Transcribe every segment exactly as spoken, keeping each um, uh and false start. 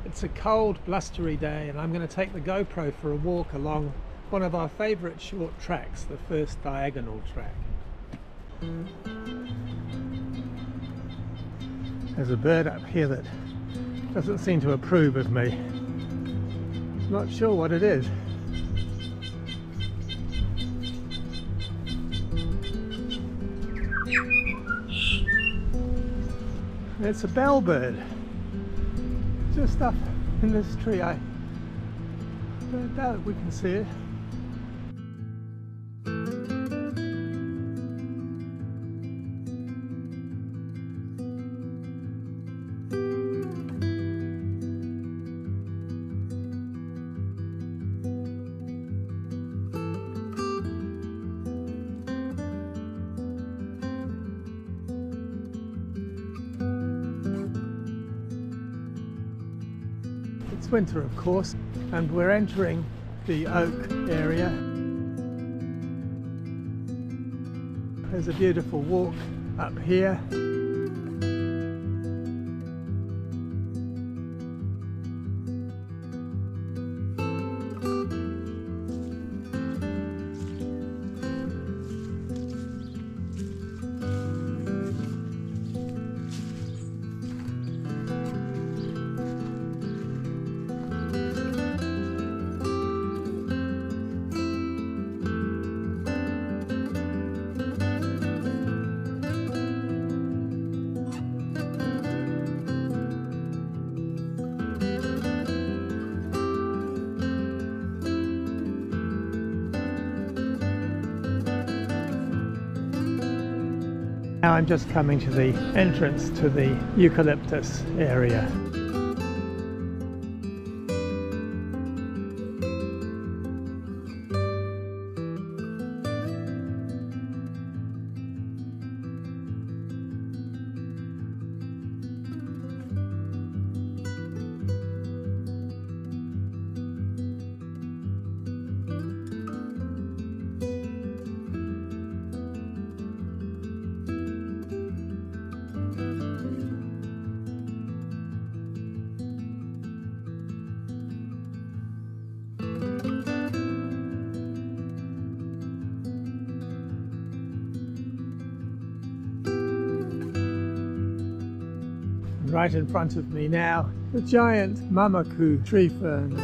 It's a cold, blustery day and I'm going to take the GoPro for a walk along one of our favourite short tracks, the first diagonal track. There's a bird up here that doesn't seem to approve of me. Not sure what it is. It's a bellbird, just up in this tree. I don't doubt we can see it. It's winter, of course, and we're entering the oak area. There's a beautiful walk up here. Now I'm just coming to the entrance to the eucalyptus area. Right in front of me now, the giant Maungakotukutuku tree ferns.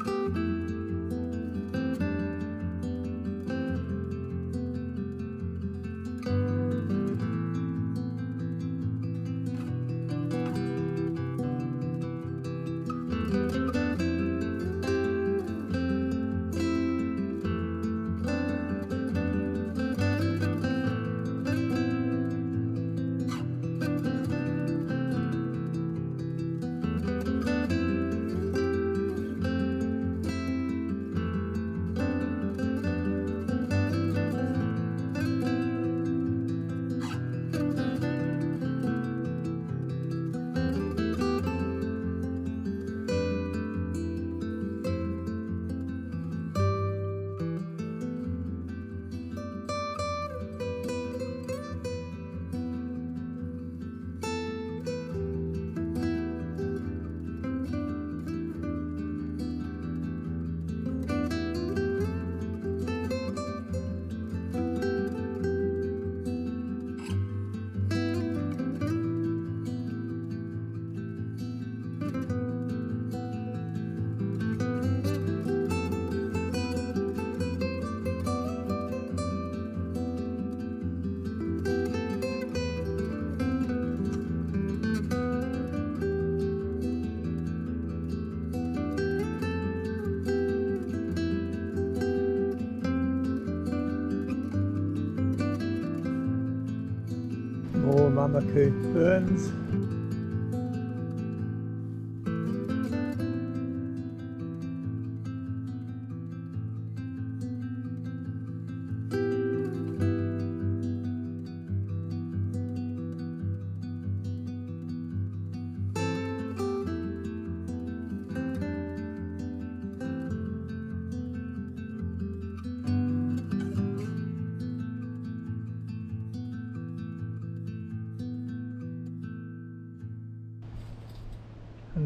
More Maungakotukutuku ferns.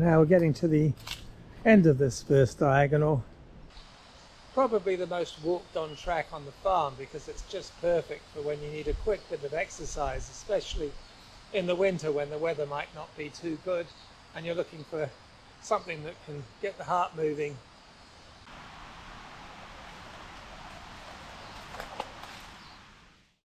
now we're getting to the end of this first diagonal. Probably the most walked on track on the farm because it's just perfect for when you need a quick bit of exercise, especially in the winter when the weather might not be too good and you're looking for something that can get the heart moving